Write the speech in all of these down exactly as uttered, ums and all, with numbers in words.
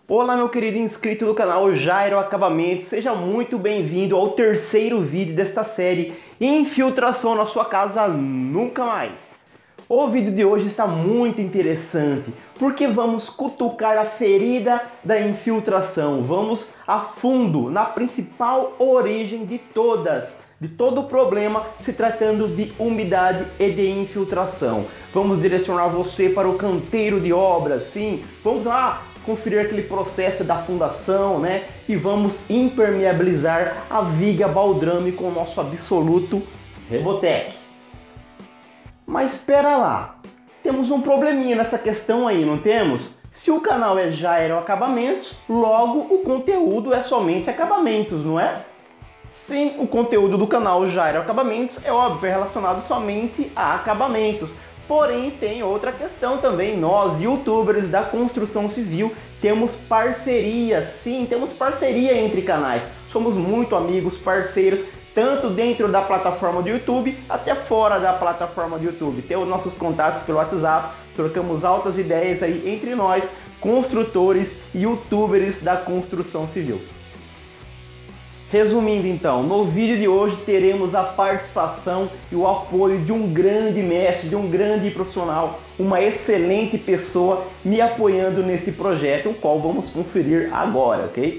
Olá, meu querido inscrito do canal Jairo Acabamentos, seja muito bem-vindo ao terceiro vídeo desta série Infiltração na sua casa nunca mais. O vídeo de hoje está muito interessante porque vamos cutucar a ferida da infiltração, vamos a fundo na principal origem de todas, de todo o problema se tratando de umidade e de infiltração. Vamos direcionar você para o canteiro de obras, sim, vamos lá conferir aquele processo da fundação, né? E vamos impermeabilizar a viga baldrame com o nosso absoluto Rebotec. Mas espera lá, temos um probleminha nessa questão aí, não temos? Se o canal é Jairo Acabamentos, logo o conteúdo é somente acabamentos, não é? Sim, o conteúdo do canal Jairo Acabamentos é óbvio, é relacionado somente a acabamentos. Porém, tem outra questão também, nós, youtubers da construção civil, temos parcerias, sim, temos parceria entre canais. Somos muito amigos, parceiros, tanto dentro da plataforma do YouTube, até fora da plataforma do YouTube. Temos nossos contatos pelo WhatsApp, trocamos altas ideias aí entre nós, construtores e youtubers da construção civil. Resumindo então, no vídeo de hoje teremos a participação e o apoio de um grande mestre, de um grande profissional, uma excelente pessoa me apoiando nesse projeto, o qual vamos conferir agora, ok?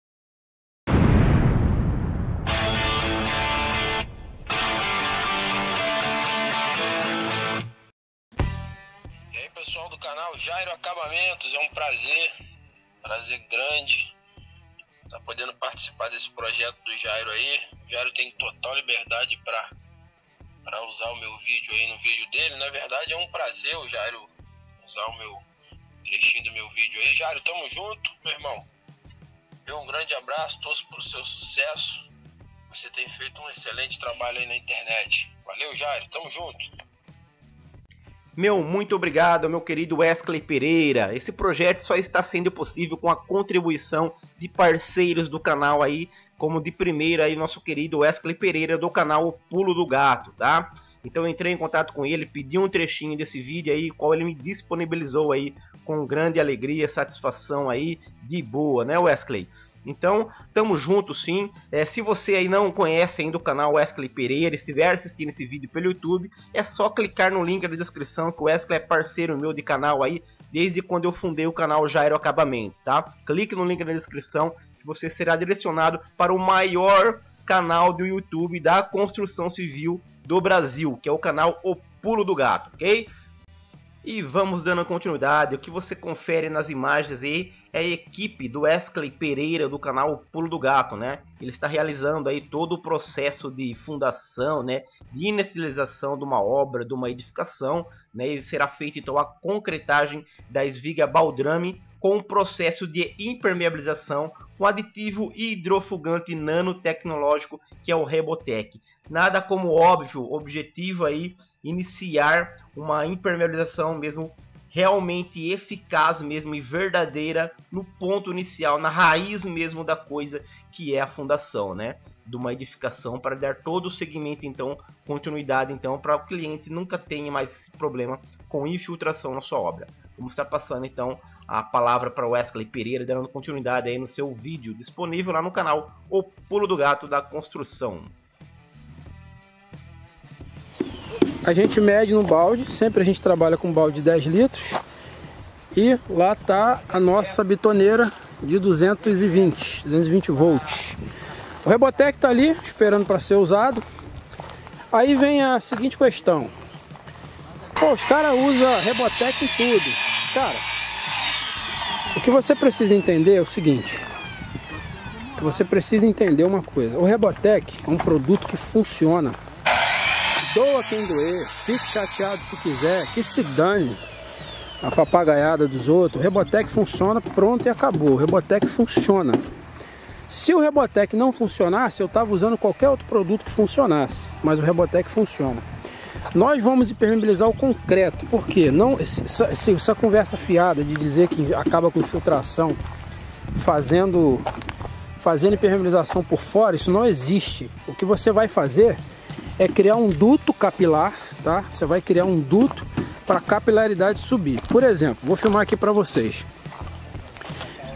E aí, pessoal do canal Jairo Acabamentos, é um prazer, prazer grande tá podendo participar desse projeto do Jairo aí. O Jairo tem total liberdade para para usar o meu vídeo aí no vídeo dele. Na verdade é um prazer o Jairo usar o meu trechinho do meu vídeo aí. Jairo, tamo junto, meu irmão. Eu um grande abraço, torço pro seu sucesso. Você tem feito um excelente trabalho aí na internet. Valeu, Jairo, tamo junto. Meu, muito obrigado, meu querido Wesley Pereira. Esse projeto só está sendo possível com a contribuição de parceiros do canal aí, como de primeira aí nosso querido Wesley Pereira do canal O Pulo do Gato, tá? Então eu entrei em contato com ele, pedi um trechinho desse vídeo aí, qual ele me disponibilizou aí com grande alegria, satisfação aí, de boa, né, Wesley? Então, tamo junto sim. É, se você aí não conhece ainda o canal Wesley Pereira, estiver assistindo esse vídeo pelo YouTube, é só clicar no link da descrição, que o Wesley é parceiro meu de canal aí, desde quando eu fundei o canal Jairo Acabamentos, tá? Clique no link na descrição, que você será direcionado para o maior canal do YouTube da construção civil do Brasil, que é o canal O Pulo do Gato, ok? E vamos dando continuidade. O que você confere nas imagens aí é a equipe do Wesley Pereira do canal O Pulo do Gato, né? Ele está realizando aí todo o processo de fundação, né? De inicialização de uma obra, de uma edificação, né? E será feita então a concretagem das vigas baldrame com o processo de impermeabilização com aditivo hidrofugante nanotecnológico que é o Rebotec. Nada como óbvio, objetivo aí iniciar uma impermeabilização mesmo realmente eficaz mesmo e verdadeira no ponto inicial, na raiz mesmo da coisa que é a fundação, né, de uma edificação, para dar todo o segmento então, continuidade então, para o cliente nunca tenha mais esse problema com infiltração na sua obra. Vamos estar passando então a palavra para o Wesley Pereira, dando continuidade aí no seu vídeo disponível lá no canal O Pulo do Gato da Construção. A gente mede no balde, sempre a gente trabalha com balde de dez litros. E lá está a nossa bitoneira de duzentos e vinte volts. O Rebotec está ali, esperando para ser usado. Aí vem a seguinte questão. Pô, os caras usam Rebotec em tudo. Cara, o que você precisa entender é o seguinte. Você precisa entender uma coisa. O Rebotec é um produto que funciona. Doa quem doer, fique chateado se quiser, que se dane a papagaiada dos outros. O Rebotec funciona, pronto e acabou. O Rebotec funciona. Se o Rebotec não funcionasse, eu estava usando qualquer outro produto que funcionasse, mas o Rebotec funciona. Nós vamos impermeabilizar o concreto, porque não, essa, essa conversa fiada de dizer que acaba com infiltração fazendo, fazendo impermeabilização por fora, isso não existe. O que você vai fazer é criar um duto capilar, tá? Você vai criar um duto para a capilaridade subir. Por exemplo, vou filmar aqui para vocês.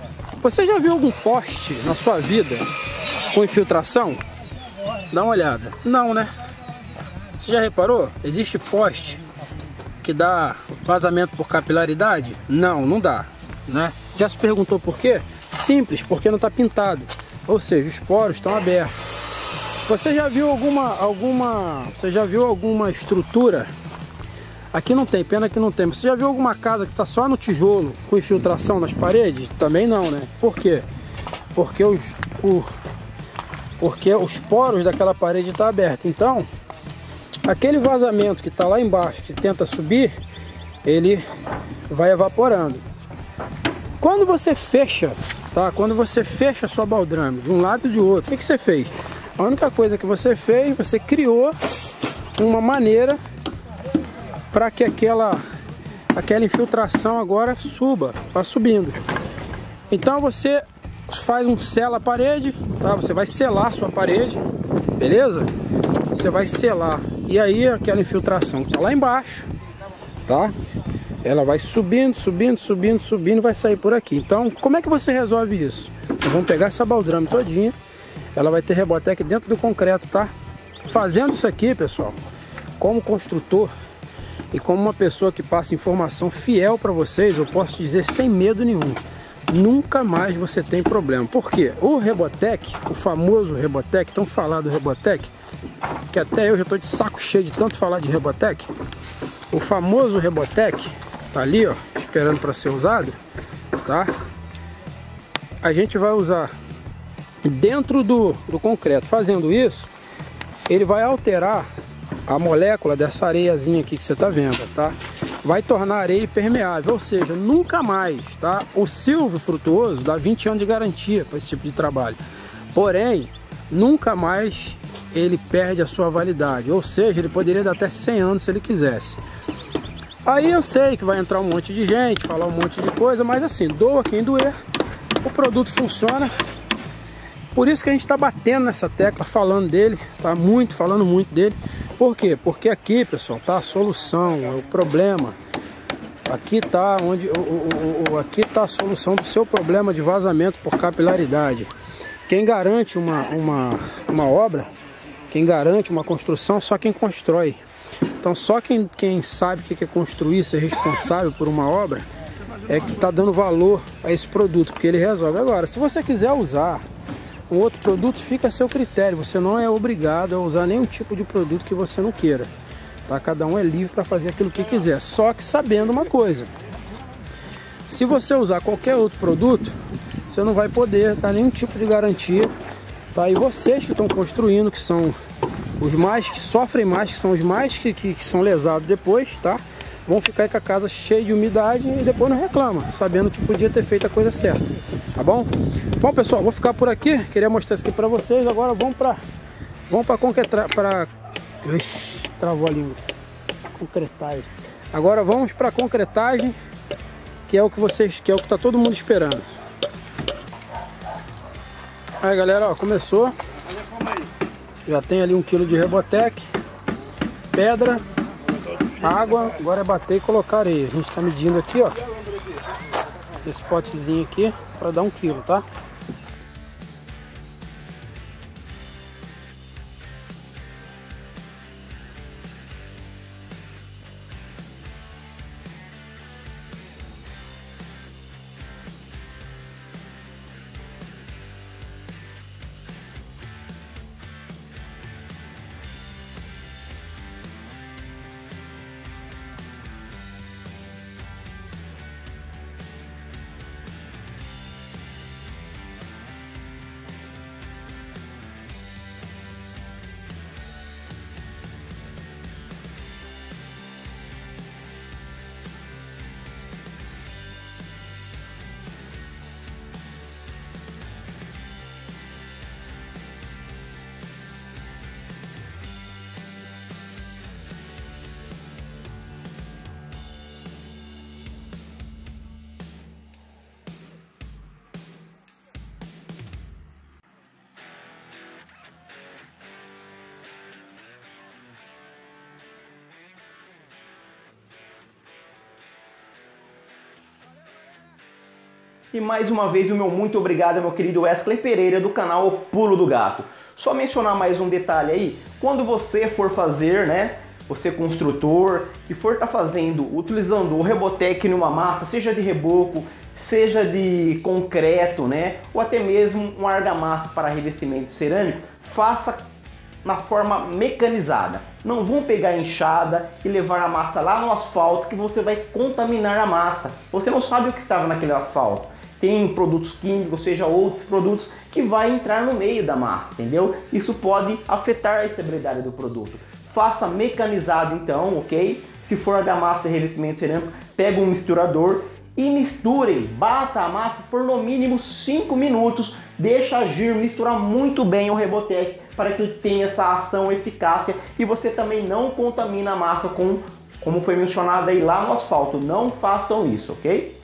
Você já viu algum poste na sua vida com infiltração? Dá uma olhada. Não, né? Você já reparou? Existe poste que dá vazamento por capilaridade? Não, não dá, né? Já se perguntou por quê? Simples, porque não está pintado. Ou seja, os poros estão abertos. Você já viu alguma, alguma, você já viu alguma estrutura? Aqui não tem, pena que não tem. Você já viu alguma casa que está só no tijolo, com infiltração nas paredes? Também não, né? Por quê? Porque os, o, porque os poros daquela parede estão abertos. Então, aquele vazamento que está lá embaixo, que tenta subir, ele vai evaporando. Quando você fecha, tá? Quando você fecha a sua baldrame de um lado e de outro, o que, que você fez? A única coisa que você fez, você criou uma maneira para que aquela, aquela infiltração agora suba, vá subindo. Então você faz um sela a parede, tá? Você vai selar a sua parede, beleza? Você vai selar. E aí aquela infiltração que tá lá embaixo, tá? Ela vai subindo, subindo, subindo, subindo, vai sair por aqui. Então, como é que você resolve isso? Então, vamos pegar essa baldrame todinha. Ela vai ter Rebotec dentro do concreto, tá? Fazendo isso aqui, pessoal, como construtor e como uma pessoa que passa informação fiel para vocês, eu posso dizer sem medo nenhum, nunca mais você tem problema. Por quê? O Rebotec, o famoso Rebotec, tão falado Rebotec, que até eu já estou de saco cheio de tanto falar de Rebotec. O famoso Rebotec tá ali, ó, esperando para ser usado, tá? A gente vai usar dentro do, do concreto. Fazendo isso, ele vai alterar a molécula dessa areiazinha aqui que você tá vendo, tá? Vai tornar a areia impermeável, ou seja, nunca mais, tá? O silvio frutuoso dá vinte anos de garantia para esse tipo de trabalho. Porém, nunca mais ele perde a sua validade, ou seja, ele poderia dar até cem anos se ele quisesse. Aí eu sei que vai entrar um monte de gente, falar um monte de coisa, mas assim, doa quem doer, o produto funciona. Por isso que a gente está batendo nessa tecla, falando dele, tá muito, falando muito dele. Por quê? Porque aqui, pessoal, tá a solução, o problema. Aqui tá onde, o, o, o, aqui tá a solução do seu problema de vazamento por capilaridade. Quem garante uma, uma, uma obra, quem garante uma construção, só quem constrói. Então só quem, quem sabe o que é construir, ser responsável por uma obra, é que está dando valor a esse produto, porque ele resolve. Agora, se você quiser usar um outro produto, fica a seu critério. Você não é obrigado a usar nenhum tipo de produto que você não queira, tá? Cada um é livre para fazer aquilo que quiser. Só que sabendo uma coisa: se você usar qualquer outro produto, você não vai poder dar nenhum tipo de garantia, tá? E vocês que estão construindo, que são os mais que sofrem mais, que são os mais que, que, que são lesados depois, tá? Vão ficar aí com a casa cheia de umidade e depois não reclama, sabendo que podia ter feito a coisa certa, tá bom? Bom, pessoal, vou ficar por aqui. Queria mostrar isso aqui pra vocês. Agora vamos pra vamos pra concretar, pra... Ixi, travou a língua. Concretagem. Agora vamos pra concretagem, que é o que vocês, que é o que tá todo mundo esperando. Aí, galera, ó, começou. Já tem ali um quilo de Rebotec, pedra, água. Agora é bater e colocar areia. A gente tá medindo aqui, ó, esse potezinho aqui para dar um quilo, tá? E mais uma vez o meu muito obrigado, meu querido Wesley Pereira, do canal O Pulo do Gato. Só mencionar mais um detalhe aí, quando você for fazer, né, você construtor, que for estar tá fazendo, utilizando o Rebotec numa massa, seja de reboco, seja de concreto, né, ou até mesmo um argamassa para revestimento cerâmico, faça na forma mecanizada. Não vão pegar a enxada e levar a massa lá no asfalto, que você vai contaminar a massa. Você não sabe o que estava naquele asfalto. Tem produtos químicos, seja outros produtos, que vai entrar no meio da massa, entendeu? Isso pode afetar a estabilidade do produto. Faça mecanizado então, ok? Se for argamassa e revestimento cerâmico, pega um misturador e misturem, bata a massa por no mínimo cinco minutos, deixa agir, misturar muito bem o Rebotec para que ele tenha essa ação, eficácia, e você também não contamina a massa com, como foi mencionado aí lá no asfalto. Não façam isso, ok?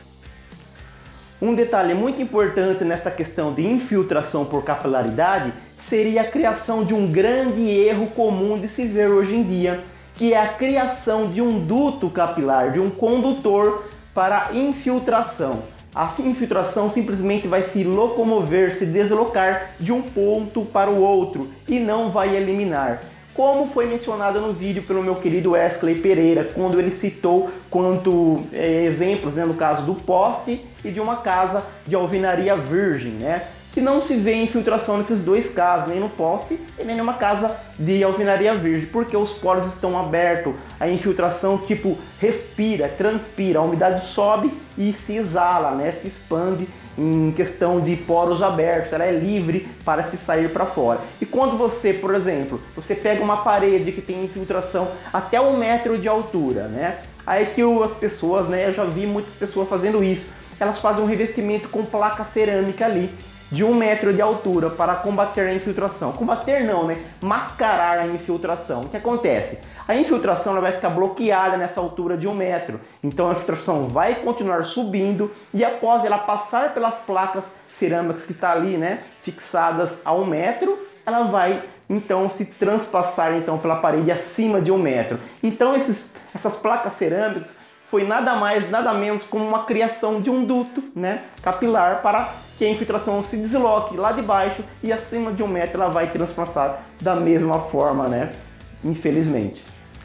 Um detalhe muito importante nessa questão de infiltração por capilaridade seria a criação de um grande erro comum de se ver hoje em dia, que é a criação de um duto capilar, de um condutor para infiltração. A infiltração simplesmente vai se locomover, se deslocar de um ponto para o outro e não vai eliminar. Como foi mencionado no vídeo pelo meu querido Wesley Pereira, quando ele citou quanto é, exemplos, né, no caso do poste e de uma casa de alvenaria virgem, né? Que não se vê infiltração nesses dois casos, nem no poste e nem numa casa de alvenaria virgem, porque os poros estão abertos, a infiltração tipo respira, transpira, a umidade sobe e se exala, né? Se expande em questão de poros abertos, ela é livre para se sair para fora. E quando você, por exemplo, você pega uma parede que tem infiltração até um metro de altura, né? Aí que as pessoas, né? Eu já vi muitas pessoas fazendo isso, elas fazem um revestimento com placa cerâmica ali, de um metro de altura, para combater a infiltração. Combater não, né? Mascarar a infiltração. O que acontece? A infiltração ela vai ficar bloqueada nessa altura de um metro. Então a infiltração vai continuar subindo e após ela passar pelas placas cerâmicas que está ali, né, fixadas a um metro, ela vai então se transpassar então pela parede acima de um metro. Então esses, essas placas cerâmicas foi nada mais, nada menos como uma criação de um duto, né, capilar, para que a infiltração se desloque lá de baixo e acima de um metro ela vai transpassar da mesma forma, né, infelizmente.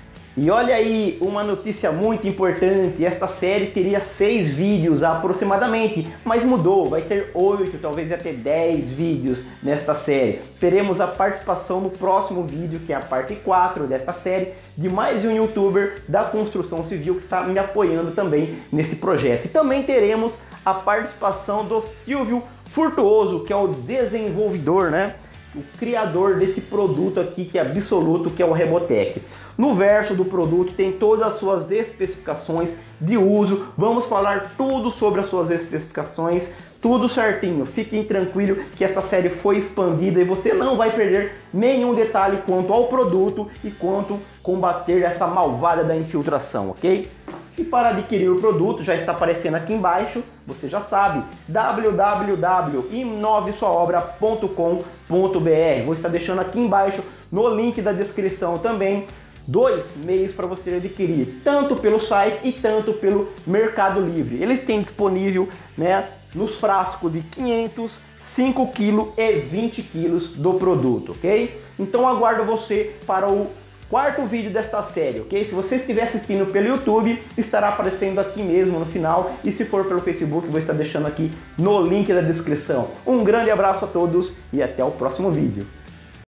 E olha aí uma notícia muito importante, esta série teria seis vídeos aproximadamente, mas mudou, vai ter oito, talvez até dez vídeos nesta série. Teremos a participação no próximo vídeo, que é a parte quatro desta série, de mais um youtuber da construção civil que está me apoiando também nesse projeto. E também teremos a participação do Silvio Furtuoso, que é o desenvolvedor, né? O criador desse produto aqui que é absoluto, que é o Rebotec. No verso do produto tem todas as suas especificações de uso, vamos falar tudo sobre as suas especificações, tudo certinho. Fiquem tranquilos que essa série foi expandida e você não vai perder nenhum detalhe quanto ao produto e quanto combater essa malvada da infiltração, ok? E para adquirir o produto, já está aparecendo aqui embaixo, você já sabe, w w w ponto inove sua obra ponto com ponto b r. Vou estar deixando aqui embaixo, no link da descrição também, dois meios para você adquirir, tanto pelo site e tanto pelo Mercado Livre. Eles têm disponível, né, nos frascos de quinhentos, cinco quilos e vinte quilos do produto, ok? Então aguardo você para o quarto vídeo desta série, ok? Se você estiver assistindo pelo YouTube, estará aparecendo aqui mesmo no final, e se for pelo Facebook, vou estar deixando aqui no link da descrição. Um grande abraço a todos e até o próximo vídeo.